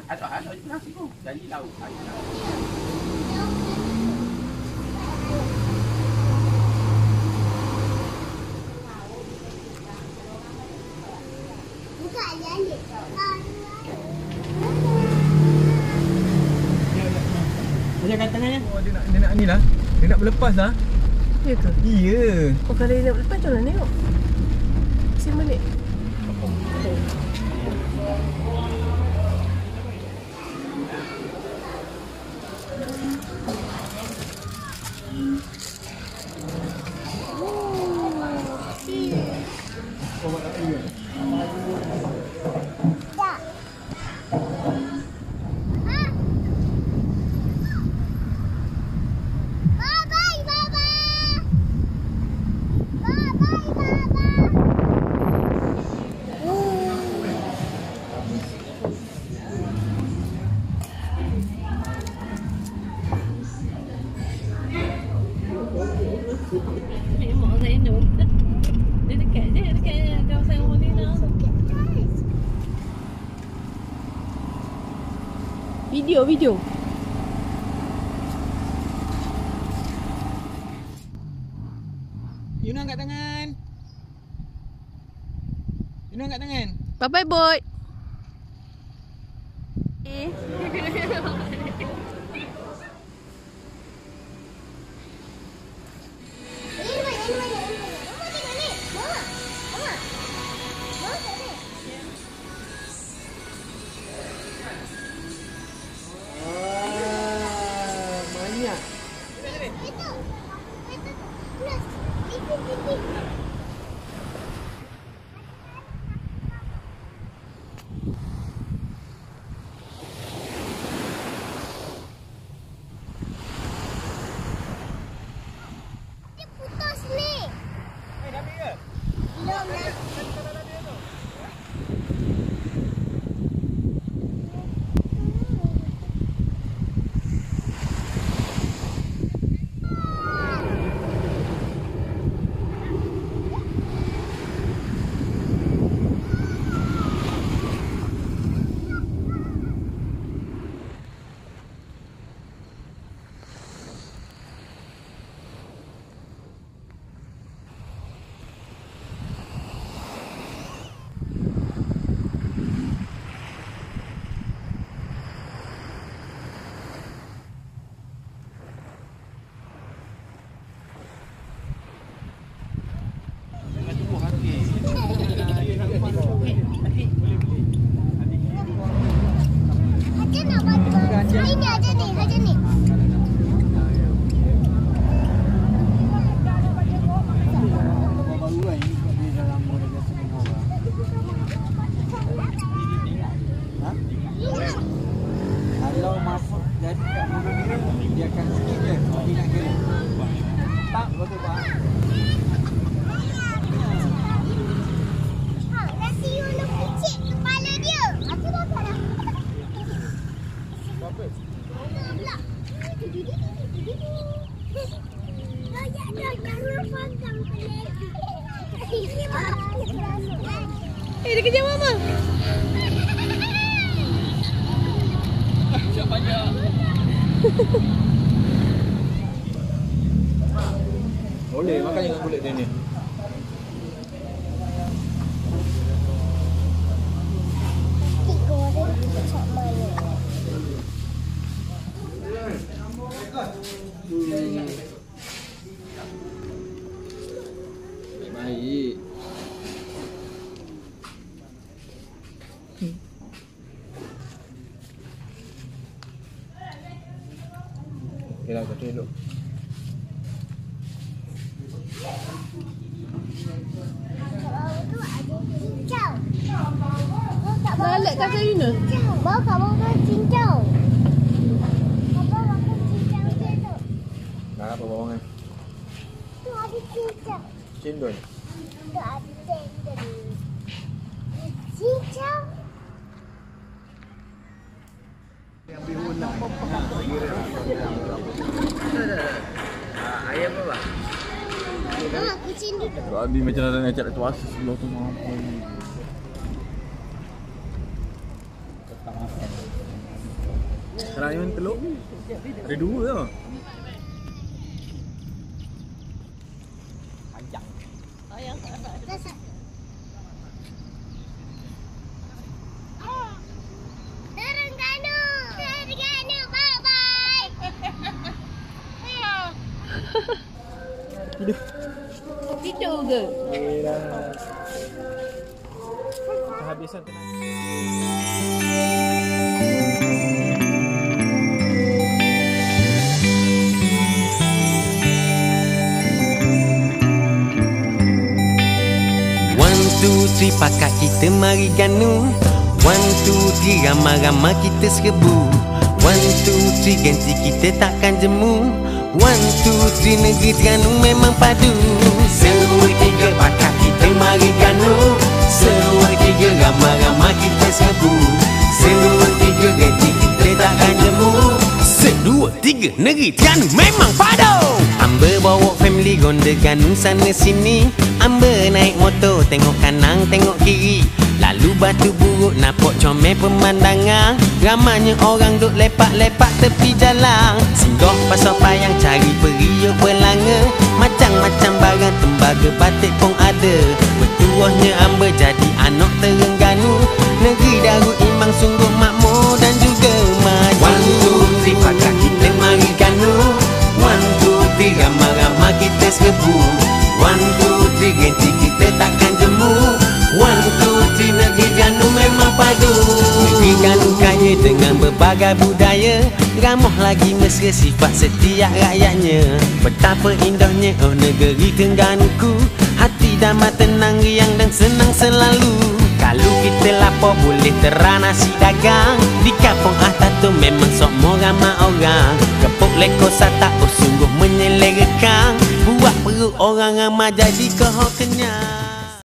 Ada nasi tu. Jadi lauk. Buka jadi. Macam kat tangannya. Oh, dia nak ni lah. Dia nak berlepas lah. Ya ke? Iya. Oh, kalau dia nak lepas macam mana tengok? Mesin balik. Memang random. Dia dekat je, dekat kawasan rumah Nina. Video. Yuna angkat tangan. Yuna angkat tangan. Bye-bye, boy. Kalau masuk jadi kat mobil ni, dia akan sikit je. Tapi nak kira. Tak, betul Pak. Nasi uluk kecil kepala dia. Aku dapat dah. Apa? Pula. Banyak dah jangan panggang kepala. Ini Dia kejar mama. Siap panjang. Boleh makan dengan kulit dia ni. goreng kecap mayo. Baik. Okay lah, kata elok. Bawah tu ada cincau. Lalat kakak Yuna. Bawah kat bawah tu cincau. Abang makan cincau dia tu. Dah apa bawang kan? Tu ada cincau. Cendol. Tu ada cendol. Cincau. Ayam apa? Kucing tu. Abi macam nak cakap tu asas sebelah tu mampu. Tak makan. Kalau yang telur ada dua tau. Panjang. Terengganu. Terengganu. Bye-bye. Tidur ke? Kehabisan tenaga. One, two, three, pakat kita mari ganu. One, two, three, ramai-ramai kita serbu. One, two, three, ganti kita takkan jemu. One, two, three, negeri Terengganu memang padu. Semua tiga pakat kita mari ganu. Semua tiga ramai-ramai kita serbu. Semua tiga ganti kita takkan jemu. Sedua, tiga, negeri Terengganu memang padu. Amber bawa family ronda Ganu sana sini. Amber naik motor tengok kanan tengok kiri. Lalu batu buruk nampak comel pemandangan. Ramanya orang duk lepak-lepak tepi jalan. Singgah pasar payang cari periuk belanga. Macam-macam barang tembaga batik pun ada. Bertuahnya Amber jadi anak Terengganu. Negeri Darul Imam sungguh makmur dan juga maju. One, two, three, pakat kita mari Ganu. One, two, three, ramai-ramai kita serbu. One, two, three, ganti kita takkan jemu. One, two, three, negeri Terengganu memang padu. Negeri Terengganu kaya dengan berbagai budaya. Ramah lagi mesra sifat setiap rakyatnya. Betapa indahnya oh negeri Terengganuku. Hati damai tenang riang dan senang selalu. Kalau kita lapar boleh terang nasi dagang. Di kampung Ahtato memang sok ramai orang. Kepuk lekor sata oh sungguh menyelerakan. Buat perut orang ramai jadi kehok kenyang.